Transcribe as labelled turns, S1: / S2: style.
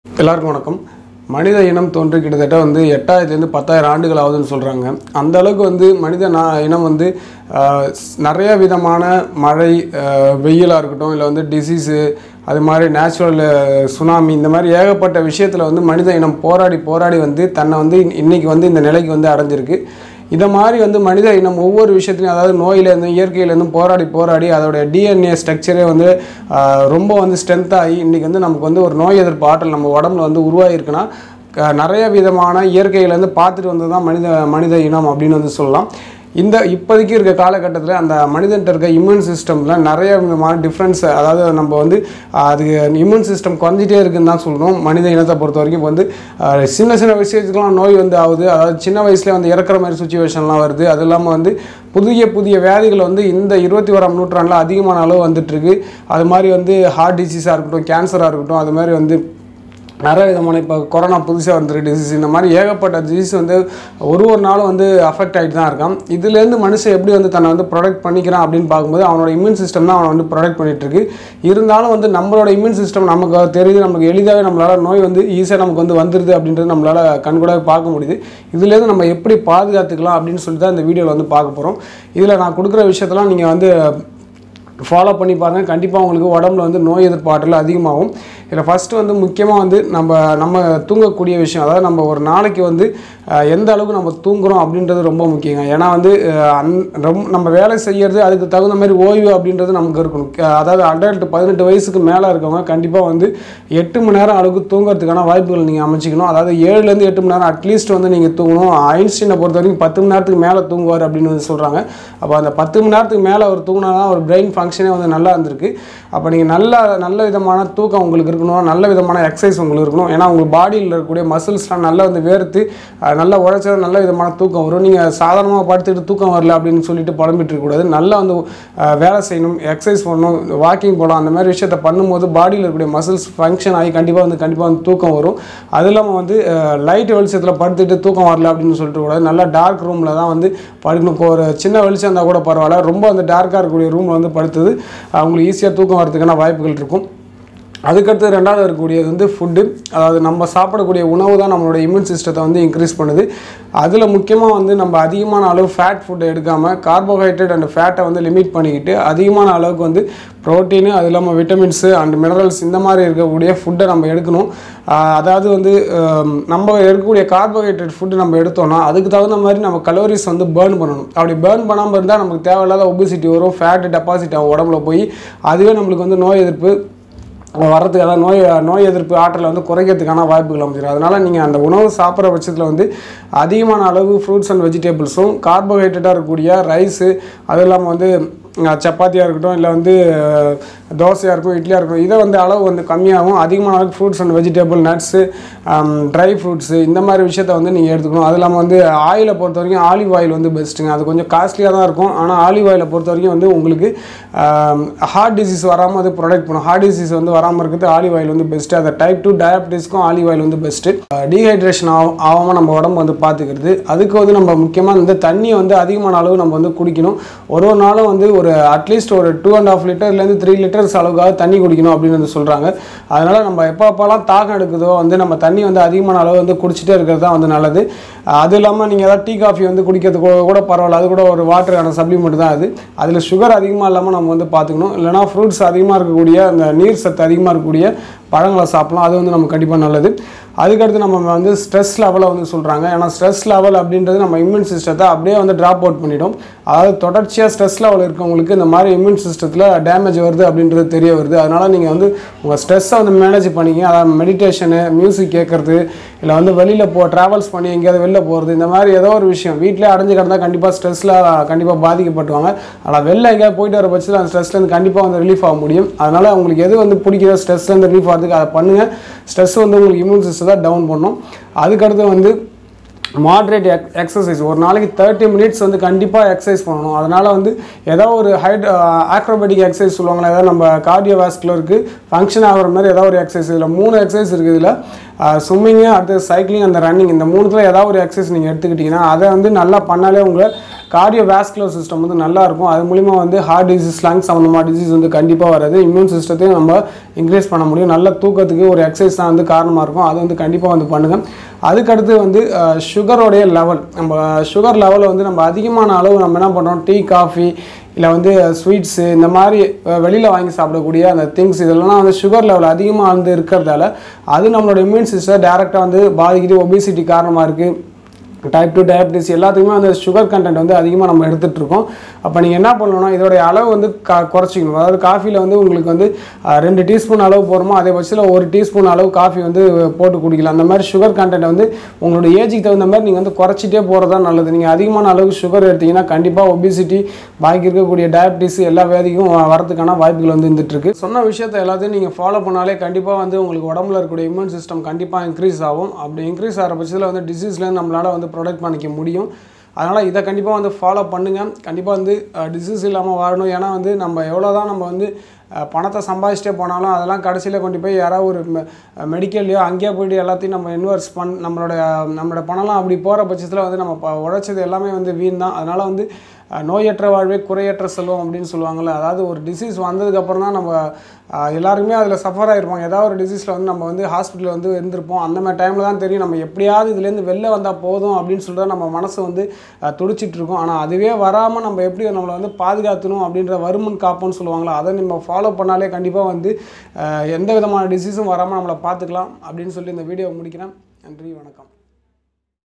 S1: எல்லாருக்கும் வணக்கம். மனித இனம் தோன்றி கிட்டத்தட்ட 8000 10,000 ஆண்டுகள் ஆகுதுன்னு சொல்கிறாங்க. அந்த அளவுக்கு மனித இனம் நிறைய விதமான மழை, வெயிலாக இருக்கட்டும், இல்லை டிசீஸு, அது மாதிரி நேச்சுரல் சுனாமி, இந்த மாதிரி ஏகப்பட்ட விஷயத்தில் மனித இனம் போராடி தன்னை இன்றைக்கி இந்த நிலைக்கு அடைஞ்சிருக்கு. இதை மாதிரி மனித இனம் ஒவ்வொரு விஷயத்துலையும், அதாவது நோயிலேருந்து இயற்கையிலேருந்து போராடி அதோடைய டிஎன்ஏ ஸ்ட்ரக்சரே ரொம்ப ஸ்ட்ரென்த்தாகி இன்றைக்கி நமக்கு ஒரு நோய் எதிர்ப்பு ஆற்றல் நம்ம உடம்புல உருவாகிருக்குன்னா நிறைய விதமான இயற்கையிலேருந்து பார்த்துட்டு வந்தது தான் மனித இனம் அப்படின்னு சொல்லலாம். இப்போதைக்கு இருக்க காலகட்டத்தில் அந்த மனிதன்ட்ட இருக்க இம்யூன் சிஸ்டமில் நிறைய விதமான டிஃப்ரென்ஸ், அதாவது நம்ம அது இம்யூன் சிஸ்டம் குறைஞ்சிட்டே இருக்குன்னு தான் சொல்லணும். மனித இனத்தை பொறுத்த வரைக்கும் சின்ன விஷயத்துக்கெலாம் நோய் ஆகுது. அதாவது சின்ன வயசுலேயே இறக்குற மாதிரி சுச்சுவேஷன்லாம் வருது. அது இல்லாமல் புதிய வியாதிகள் இந்த 21ஆம் நூற்றாண்டில் அதிகமான அளவு வந்துட்டுருக்கு. அது மாதிரி ஹார்ட் டிசீஸாக இருக்கட்டும், கேன்சராக இருக்கட்டும், அது மாதிரி நிறைய விதமான இப்போ கொரோனா புதுசாக வந்துருக்கு டிசீஸ். இந்த மாதிரி ஏகப்பட்ட டிசீஸ் ஒரு நாளும் அஃபெக்ட் ஆகிட்டு தான் இருக்கான். இதுலேருந்து மனுஷன் எப்படி தன்னை ப்ரொடெக்ட் பண்ணிக்கிறான் அப்படின்னு பார்க்கும்போது அவனோட இம்யூன் சிஸ்டம் தான் அவனை ப்ரொடெக்ட் பண்ணிகிட்ருக்கு. இருந்தாலும் நம்மளோட இம்யூன் சிஸ்டம் நமக்கு தெரியுது, நமக்கு எளிதாகவே நம்மளால் நோய் ஈஸியாக நமக்கு வந்துடுது அப்படின்றது நம்மளால் கண்கூடாக பார்க்க முடியுது. இதுலேருந்து நம்ம எப்படி பாதுகாத்துக்கலாம் அப்படின்னு சொல்லிட்டு தான் இந்த வீடியோவில் பார்க்க போகிறோம். இதில் நான் கொடுக்குற விஷயத்தெல்லாம் நீங்கள் ஃபாலோ பண்ணி பாருங்கள். கண்டிப்பாக உங்களுக்கு உடம்புல நோய் எதிர்ப்பு ஆற்றல் அதிகமாகும். இதில் ஃபஸ்ட்டு முக்கியமாக நம்ம தூங்கக்கூடிய விஷயம், அதாவது நம்ம ஒரு நாளைக்கு எந்த அளவுக்கு நம்ம தூங்குகிறோம் அப்படின்றது ரொம்ப முக்கியங்க. ஏன்னா நம்ம வேலை செய்கிறது அதுக்கு தகுந்த மாதிரி ஓய்வு அப்படின்றது நமக்கு இருக்கணும். அதாவது அடல்ட் 18 வயசுக்கு மேலே இருக்கவங்க கண்டிப்பாக 8 மணி நேரம் அளவுக்கு தூங்குறதுக்கான வாய்ப்புகள் நீங்கள் அமைச்சிக்கணும். அதாவது 7லேருந்து 8 மணி நேரம் அட்லீஸ்ட் நீங்கள் தூங்கணும். ஐன்ஸ்டீனை பொறுத்த வரைக்கும் 10 மணி நேரத்துக்கு மேலே தூங்குவார் அப்படின்னு சொல்கிறாங்க. அப்போ அந்த 10 மணி நேரத்துக்கு மேலே அவர் தூங்கினா தான் ஒரு பிரெயின் ஃபங்க்ஷனே நல்லா இருந்திருக்கு. அப்போ நீங்கள் நல்ல விதமான தூக்கம் உங்களுக்கு இருக்கணும், நல்ல விதமான எக்ஸசைஸ் உங்களுக்கு இருக்கணும். ஏன்னா உங்கள் பாடியில் இருக்கக்கூடிய மசில்ஸ்லாம் நல்லா வேர்த்து நல்லா உழைச்சா நல்ல விதமான தூக்கம் வரும். நீங்கள் சாதாரணமாக படுத்துக்கிட்டு தூக்கம் வரல அப்படின்னு சொல்லிட்டு புலம்பிட்டு இருக்கக்கூடாது. நல்லா வேலை செய்யணும், எக்ஸசைஸ் பண்ணணும், வாக்கிங் போகலாம். அந்த மாதிரி விஷயத்தை பண்ணும்போது பாடியில் இருக்கக்கூடிய மசில்ஸ் ஃபங்க்ஷன் ஆகி கண்டிப்பாக தூக்கம் வரும். அது இல்லாமல் லைட் வெளிச்சத்தில் படுத்துட்டு தூக்கம் வரல அப்படின்னு சொல்லிட்டு கூடாது. நல்லா டார்க் ரூமில் தான் படுக்கணும். ஒரு சின்ன வெளிச்சம் இருந்தால் கூட பரவாயில்ல, ரொம்ப டார்க்காக இருக்கக்கூடிய ரூமில் படுத்தது அவங்களுக்கு ஈஸியாக தூக்கம் வரதுக்கான வாய்ப்புகள் இருக்கும். அதுக்கடுத்து ரெண்டாவது இருக்கக்கூடியது ஃபுட்டு. அதாவது நம்ம சாப்பிடக்கூடிய உணவு தான் நம்மளோட இம்யூன் சிஸ்டத்தை இன்க்ரீஸ் பண்ணுது. அதில் முக்கியமாக நம்ம அதிகமான அளவு ஃபேட் ஃபுட்டை எடுக்காமல் கார்போஹைட்ரேட் அண்ட் ஃபேட்டை லிமிட் பண்ணிக்கிட்டு அதிகமான அளவுக்கு ப்ரோட்டீனு, அது இல்லாமல் விட்டமின்ஸு அண்ட் மினரல்ஸ், இந்த மாதிரி இருக்கக்கூடிய ஃபுட்டை நம்ம எடுக்கணும். அதாவது நம்ம எடுக்கக்கூடிய கார்போஹைட்ரேட் ஃபுட்டு நம்ம எடுத்தோம்னா அதுக்கு தகுந்த மாதிரி நம்ம கலோரிஸ் பேர்ன் பண்ணணும். அப்படி பேர்ன் பண்ணாமல் இருந்தால் நமக்கு தேவையில்லாத ஒபிசிட்டி வரும், ஃபேட்டு டெபாசிட் ஆகும் உடம்புல போய். அதுவே நம்மளுக்கு நோய் எதிர்ப்பு வர்றதுக்கு, அதாவது நோய் எதிர்ப்பு ஆற்றலை குறைக்கிறதுக்கான வாய்ப்புகள் அமைச்சிடும். அதனால் நீங்கள் அந்த உணவு சாப்பிட்ற பட்சத்தில் அதிகமான அளவு ஃப்ரூட்ஸ் அண்ட் வெஜிடபிள்ஸும், கார்போஹைட்ரேட்டாக இருக்கக்கூடிய ரைஸு, அது இல்லாமல் சப்பாத்தியாக இருக்கட்டும், இல்லை தோசையாக இருக்கும், இட்லியாக இருக்கும், இதை அளவு கம்மியாகும். அதிகமான அளவுக்கு fruits and vegetable, nuts, dry fruits, இந்த மாதிரி விஷயத்தை நீங்கள் எடுத்துக்கணும். அது இல்லாமல் ஆயிலை பொறுத்த வரைக்கும் ஆலிவ் ஆயில் பெஸ்ட்டுங்க. அது கொஞ்சம் காஸ்ட்லியாக தான் இருக்கும். ஆனால் ஆலிவ் ஆயிலை பொறுத்த வரைக்கும் உங்களுக்கு ஹார்ட் டிசீஸ் வராமல் அது ப்ரொடெக்ட் பண்ணும். ஹார்ட் டிசீஸ் வராமல் இருக்கிறது ஆலிவ் ஆயில் பெஸ்ட்டு. அதை டைப் 2 டயபிட்டிஸ்க்கும் ஆலிவ் ஆயில் பெஸ்ட்டு. டீஹைட்ரேஷன் ஆகாமல் நம்ம உடம்பு பார்த்துக்கிறது. அதுக்கு நம்ம முக்கியமாக தண்ணியை அதிகமான அளவு நம்ம குடிக்கணும். ஒரு நாளும் ஒரு அட்லீஸ்ட் ஒரு 2.5 லிட்டர்லேருந்து 3 லிட்டர்ஸ் அளவுக்காக தண்ணி குடிக்கணும் அப்படின்னு சொல்கிறாங்க. அதனால் நம்ம எப்போலாம் தாகம் எடுக்குதோ நம்ம தண்ணி அதிகமான அளவு குடிச்சிட்டே இருக்கிறது தான் நல்லது. அது இல்லாமல் நீங்கள் ஏதாவது டீ காஃபி குடிக்கிறது கூட பரவாயில்ல, அது கூட ஒரு வாட்டருக்கான சப்ளிமெண்ட் தான் அது. அதில் சுகர் அதிகமாக இல்லாமல் நம்ம பார்த்துக்கணும். இல்லைனா ஃப்ரூட்ஸ் அதிகமாக இருக்கக்கூடிய அந்த நீர் சத்து அதிகமாக இருக்கக்கூடிய பழங்களை சாப்பிடலாம். அது நம்ம கண்டிப்பாக நல்லது. அதுக்கடுத்து நம்ம ஸ்ட்ரெஸ் லெவலை சொல்கிறாங்க. ஏன்னா ஸ்ட்ரெஸ் லெவல் அப்படின்றது நம்ம இம்யூன் சிஸ்டத்தை அப்படியே ட்ராப் அவுட் பண்ணிடும். அதாவது தொடர்ச்சியாக ஸ்ட்ரெஸ் லெவல் இருக்கவங்களுக்கு இந்த மாதிரி இம்யூன் சிஸ்டத்தில் டேமேஜ் வருது அப்படின்றது தெரிய வருது. அதனால் நீங்கள் உங்கள் ஸ்ட்ரெஸ்ஸை மேனேஜ் பண்ணிக்கிங்க. அதாவது மெடிடேஷனு, மியூசிக் கேட்குறது, இல்லை வெளியில் ட்ராவல்ஸ் பண்ணி எங்கேயாவது வெளில போகிறது, இந்த மாதிரி ஏதோ ஒரு விஷயம். வீட்டிலே அடைஞ்சு கிடந்தால் கண்டிப்பாக ஸ்ட்ரெஸ்ஸில் கண்டிப்பாக பாதிக்கப்பட்டுவாங்க. ஆனால் வெளில எங்கேயாவது போயிட்டு வர பட்சத்தில் அந்த ஸ்ட்ரெஸ்லேருந்து கண்டிப்பாக ரிலீஃப் ஆக முடியும். அதனால் உங்களுக்கு எது பிடிக்கிற ஸ்ட்ரெஸ்லேருந்து ரிலீஃப் ஆகிறதுக்கு அதை பண்ணுங்கள். ஸ்ட்ரெஸ் உங்களுக்கு இம்யூன் சிஸ்டம் தான் டவுன் பண்ணும். அதுக்கடுத்து மாட்ரேட் எக்ஸசைஸ். ஒரு நாளைக்கு 30 மினிட்ஸ் கண்டிப்பாக எக்ஸசைஸ் பண்ணணும். அதனால் ஏதோ ஒரு ஆக்ரோபேட்டிக் எக்ஸசைஸ் சொல்லுவாங்களா, ஏதாவது நம்ம கார்டியோவாஸ்குலருக்கு ஃபங்க்ஷன் ஆகிற மாதிரி ஏதாவது ஒரு எக்ஸசைஸ். இதில் 3 எக்ஸசைஸ் இருக்குது. இதில் ஸ்விம்மிங்கு, அடுத்து சைக்கிளிங், அந்த ரன்னிங், இந்த 3த்தில் ஏதாவது ஒரு எக்ஸசைஸ் நீங்கள் எடுத்துக்கிட்டிங்கன்னா அதை நல்லா பண்ணாலே உங்களை கார்டியோவாஸ்குலர் சிஸ்டம் வந்து நல்லா இருக்கும். அது மூலிமா வந்து ஹார்ட் டிசீஸ், லங்ஸ் சம்மந்தமான டிசீஸ் வந்து கண்டிப்பாக வராது. இம்யூன் சிஸ்டத்தையும் நம்ம இன்க்ரீஸ் பண்ண முடியும். நல்ல தூக்கத்துக்கு ஒரு எக்ஸசைஸ் தான் வந்து காரணமாக இருக்கும். அது வந்து கண்டிப்பாக வந்து பண்ணுங்கள். அதுக்கடுத்து வந்து சுகரோடைய லெவல், நம்ம சுகர் லெவலை வந்து நம்ம அதிகமான அளவு நம்ம என்ன பண்ணுறோம், டீ காஃபி இல்லை வந்து ஸ்வீட்ஸு இந்த மாதிரி வெளியில் வாங்கி சாப்பிடக்கூடிய அந்த திங்ஸ் இதெல்லாம் வந்து சுகர் லெவல் அதிகமாக வந்து இருக்கிறதால அது நம்மளோட இம்யூன் சிஸ்டம் டேரெக்டாக வந்து பாதிக்குது. ஒபிசிட்டி காரணமாக இருக்குது. டைப் 2 டயபிட்டிஸ் எல்லாத்துக்குமே வந்து சுகர் கண்டென்ட் வந்து அதிகமாக நம்ம எடுத்துகிட்டு இருக்கோம். அப்போ நீங்கள் என்ன பண்ணணும்னா இதோடைய அளவு வந்து குறைச்சிக்கணும். அதாவது காஃபியில் வந்து உங்களுக்கு வந்து 2 டீஸ்பூன் அளவு போகிறோமோ அதே பட்சத்தில் 1 டீஸ்பூன் அளவு காஃபி வந்து போட்டு குடிக்கலாம். அந்த மாதிரி சுகர் கண்டென்ட் வந்து உங்களோட ஏஜுக்கு தகுந்த மாதிரி நீங்கள் வந்து குறைச்சிட்டே போகிறதா நல்லது. நீங்கள் அதிகமான அளவுக்கு சுகர் எடுத்திங்கன்னா கண்டிப்பாக ஒபிசிட்டி, பாக்கி இருக்கக்கூடிய டயபிட்டிஸ் எல்லா வியாதிக்கும் வரதுக்கான வாய்ப்புகள் வந்து இருந்துகிட்ருக்கு. சொன்ன விஷயத்தை எல்லாத்தையும் நீங்கள் ஃபாலோ பண்ணாலே கண்டிப்பாக வந்து உங்களுக்கு உடம்புல இருக்கக்கூடிய இம்யூன் சிஸ்டம் கண்டிப்பாக இன்க்ரீஸ் ஆகும். அப்படி இன்க்ரீஸ் ஆகிற பட்சத்தில் வந்து டிசீஸ்லேருந்து நம்மளால் வந்து ப்ரொடெக்ட் பண்ணிக்க முடியும். அதனால் இதை கண்டிப்பாக வந்து ஃபாலோ பண்ணுங்கள். கண்டிப்பாக வந்து டிசீஸ் இல்லாமல் வாழணும். ஏன்னா வந்து நம்ம எவ்வளோ தான் நம்ம வந்து பணத்தை சம்பாதிச்சிட்டே போனாலும் அதெல்லாம் கடைசியில் கொண்டு போய் யாராவது ஒரு மெடிக்கல்லையோ அங்கேயே போய்ட்டு எல்லாத்தையும் நம்ம இன்வெஸ்ட் நம்மளோட பணம்லாம் அப்படி போகிற பட்சத்தில் வந்து நம்ம உழைச்சது எல்லாமே வந்து வீண் தான். அதனால் வந்து நோயற்ற வாழ்வே குறையற்ற செல்வம் அப்படின்னு சொல்லுவாங்கள்ல. அதாவது ஒரு டிசீஸ் வந்ததுக்கப்புறம் தான் நம்ம எல்லாருமே அதில் சஃபர் ஆகிருப்பாங்க. ஏதாவது ஒரு டிசீஸில் வந்து நம்ம வந்து ஹாஸ்பிட்டலில் வந்து இருந்திருப்போம். அந்த மாதிரி டைமில் தான் தெரியும் நம்ம எப்படியாவது இதுலேருந்து வெளில வந்தால் போதும் அப்படின்னு சொல்லிட்டு நம்ம மனசு வந்து துடிச்சிட்ருக்கோம். ஆனால் அதுவே வராமல் நம்ம எப்படி நம்மளை வந்து பாதுகாக்கணும் அப்படின்ற வருமுன் காப்போன்னு சொல்லுவாங்களா, அதை நம்ம ஃபாலோ பண்ணாலே கண்டிப்பாக வந்து எந்த விதமான டிசீஸும் வராமல் நம்மளை பார்த்துக்கலாம் அப்படின்னு சொல்லி இந்த வீடியோவை முடிக்கிறேன். நன்றி, வணக்கம்.